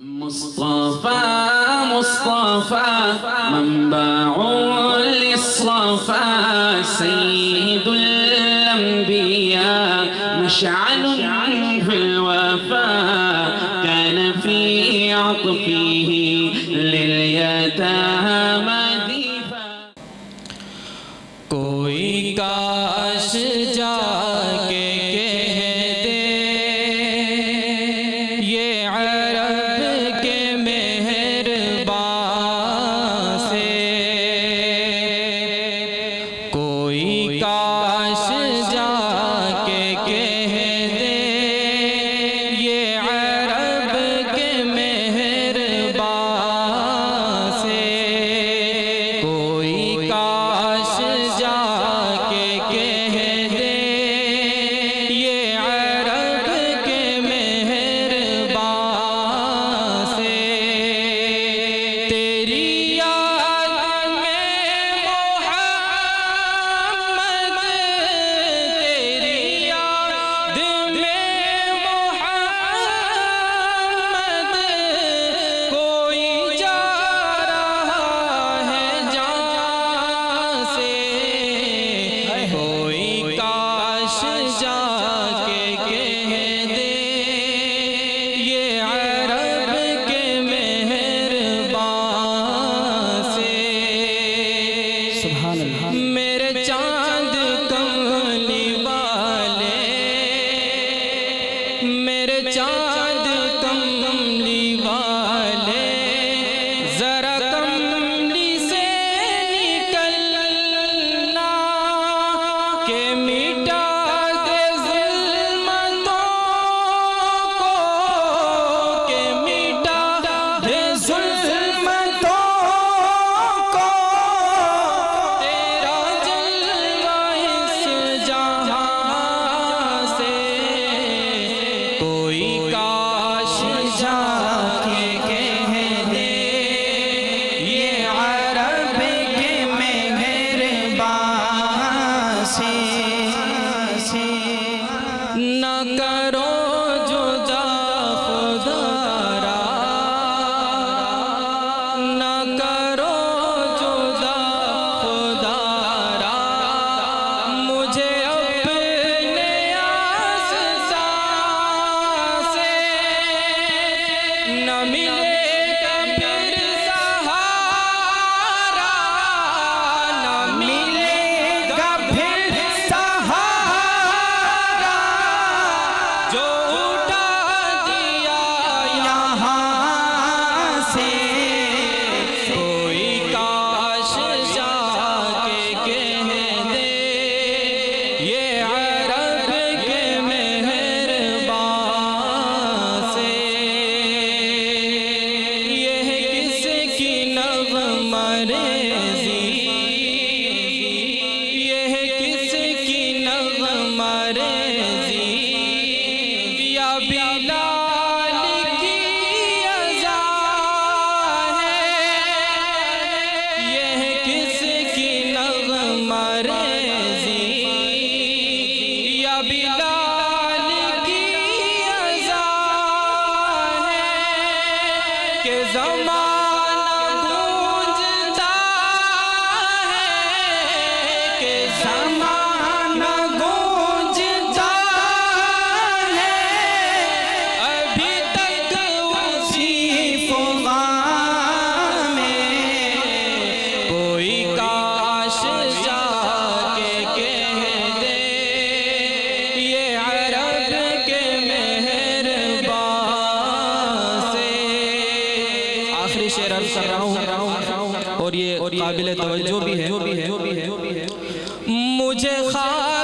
مصطفى منبع للصفا سيد الأنبياء مشعل في الوفاء كان في عطفه لليتامى دفاع کوئی کاش جا کے کہہ دے یہ عرب کے مہربان سے کوئی کاش جا کے کہہ دے یہ عرب کے مہربان سے کوئی کاش جا کے کہہ دے یہ عرب کے مہربان سے تیری یاد میں محمد تیری یاد میں محمد کوئی جا رہا ہے جان سے کوئی کاش جا کے کہہ دے یہ عرب کے مہربان سے سبحان اللہ میرے چاند کملی والے میرے چاند کملی والے ذرا کملی سے نکلنا کہ مٹا دے ظلمتوں کو کہ مٹا دے ظلمتوں کو تیرا جلوہ اس جہاں سے کوئی کاش جا کے کہہ دے یہ عرب کے مہربان سے نہ کرو جدا خدا را نہ کرو جدا خدا را مجھے اپنے آستا سے نہ ملے گا پھر سہارا نہ ملے گا پھر سہارا جو اٹھا دیا یہاں سے کوئی کاش جا کے کہہ دے یہ عرب کے مہربان سے یہ کس کی نغمہ ریزی یہ کس کی نغمہ ریزی یا بلال کی اذان ہے یہ کس کی نغمہ ریزی یا بلال کی اذان ہے کہ زمانہ گونجتا ہے کہ زمانہ گونجتا ہے ابھی تک اسی فغاں میں کوئی کاش جا کے کہہ دے یہ عرب کے مہربان سے آخری شعر عرض کر رہا ہوں اور یہ قابل توجہ بھی ہے مجھے